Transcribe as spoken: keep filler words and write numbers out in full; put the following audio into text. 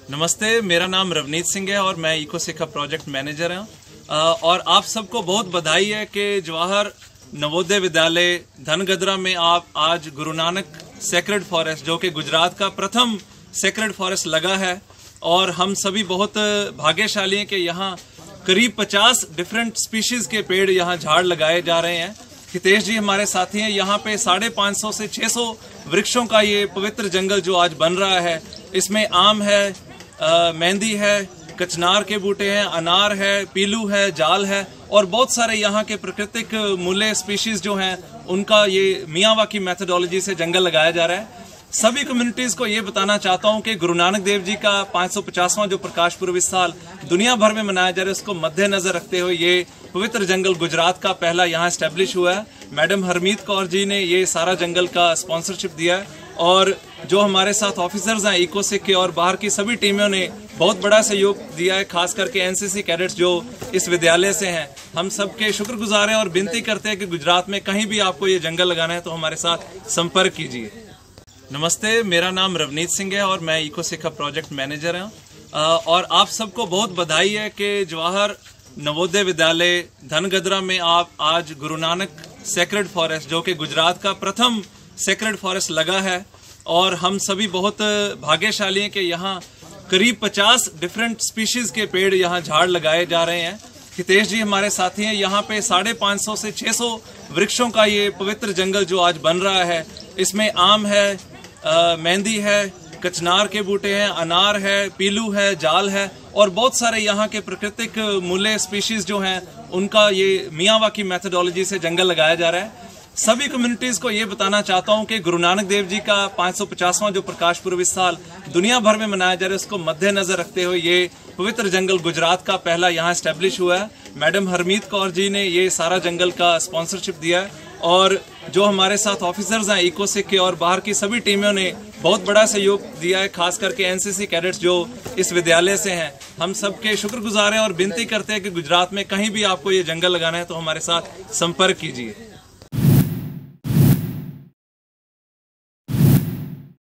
नमस्ते, मेरा नाम रवनीत सिंह है और मैं इकोसिक का प्रोजेक्ट मैनेजर हूँ। और आप सबको बहुत बधाई है कि जवाहर नवोदय विद्यालय दhangadra में आप आज गुरु नानक सेक्रेड फॉरेस्ट, जो कि गुजरात का प्रथम सेक्रेड फॉरेस्ट लगा है। और हम सभी बहुत भाग्यशाली हैं कि यहाँ करीब पचास डिफरेंट स्पीशीज के पेड़ यहाँ झाड़ लगाए जा रहे हैं। हितेश जी हमारे साथी हैं। यहाँ पे साढ़े पाँच सौ से छः सौ वृक्षों का ये पवित्र जंगल जो आज बन रहा है, इसमें आम है, मेहंदी है, कचनार के बूटे हैं, अनार है, पीलू है, जाल है और बहुत सारे यहाँ के प्राकृतिक मूल्य स्पीशीज जो हैं उनका ये मियावाकी मेथोडोलॉजी से जंगल लगाया जा रहा है। सभी कम्युनिटीज को ये बताना चाहता हूँ कि गुरु नानक देव जी का पाँच सौ पचासवां जो प्रकाश पर्व इस साल दुनिया भर में मनाया जा रहा है, उसको मद्देनजर रखते हुए ये पवित्र जंगल गुजरात का पहला यहाँ एस्टेब्लिश हुआ है। मैडम हरमीत कौर जी ने ये सारा जंगल का स्पॉन्सरशिप दिया है और जो हमारे साथ ऑफिसर्स हैं इकोसिक के और बाहर की सभी टीमों ने बहुत बड़ा सहयोग दिया है, खास करके एनसीसी कैडेट्स जो इस विद्यालय से हैं। हम सबके शुक्रगुजार हैं और विनती करते हैं कि गुजरात में कहीं भी आपको ये जंगल लगाना है तो हमारे साथ संपर्क कीजिए। नमस्ते, मेरा नाम रवनीत सिंह है और मैं इकोसिक का प्रोजेक्ट मैनेजर हूँ। और आप सबको बहुत बधाई है कि जवाहर नवोदय विद्यालय dhangadra में आप आज गुरु नानक सेक्रेड फॉरेस्ट, जो कि गुजरात का प्रथम सेक्रेड फॉरेस्ट लगा है। और हम सभी बहुत भाग्यशाली हैं कि यहाँ करीब पचास डिफरेंट स्पीशीज के पेड़ यहाँ झाड़ लगाए जा रहे हैं। हितेश जी हमारे साथी हैं। यहाँ पे साढ़े पाँच सौ से छः सौ वृक्षों का ये पवित्र जंगल जो आज बन रहा है, इसमें आम है, मेहंदी है, कचनार के बूटे हैं, अनार है, पीलू है, जाल है और बहुत सारे यहाँ के प्राकृतिक मूल्य स्पीशीज जो हैं उनका ये मियावाकी मेथोडोलॉजी से जंगल लगाया जा रहा है। सभी कम्युनिटीज को ये बताना चाहता हूँ कि गुरु नानक देव जी का पाँच सौ पचासवां जो प्रकाश पर्व इस साल दुनिया भर में मनाया जा रहा है, उसको मद्देनजर रखते हुए ये पवित्र जंगल गुजरात का पहला यहाँ एस्टेब्लिश हुआ है। मैडम हरमीत कौर जी ने ये सारा जंगल का स्पॉन्सरशिप दिया है और जो हमारे साथ ऑफिसर्स हैं इकोसिक के और बाहर की सभी टीमों ने बहुत बड़ा सहयोग दिया है, खास करके एनसीसी कैडेट्स जो इस विद्यालय से हैं। हम सबके शुक्रगुजार हैं और विनती करते हैं कि गुजरात में कहीं भी आपको ये जंगल लगाना है तो हमारे साथ संपर्क कीजिए।